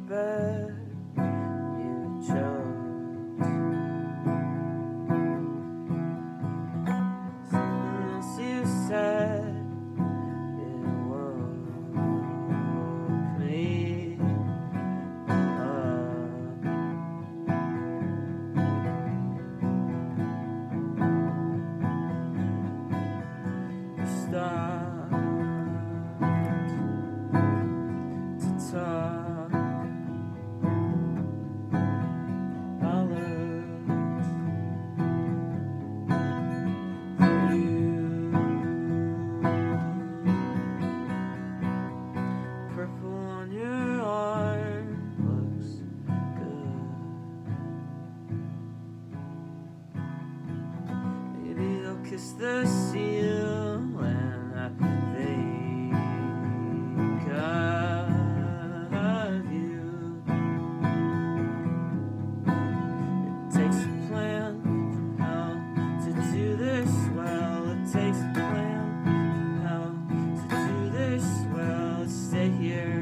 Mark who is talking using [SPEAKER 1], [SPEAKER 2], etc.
[SPEAKER 1] bed you chose. Something else you said, it woke me up. You stopped to talk. I looked for you. Purple on your arm looks good. Maybe I'll kiss the seal when I think of you. It takes a plan from how to do this well. It takes a plan from how to do this well. Stay here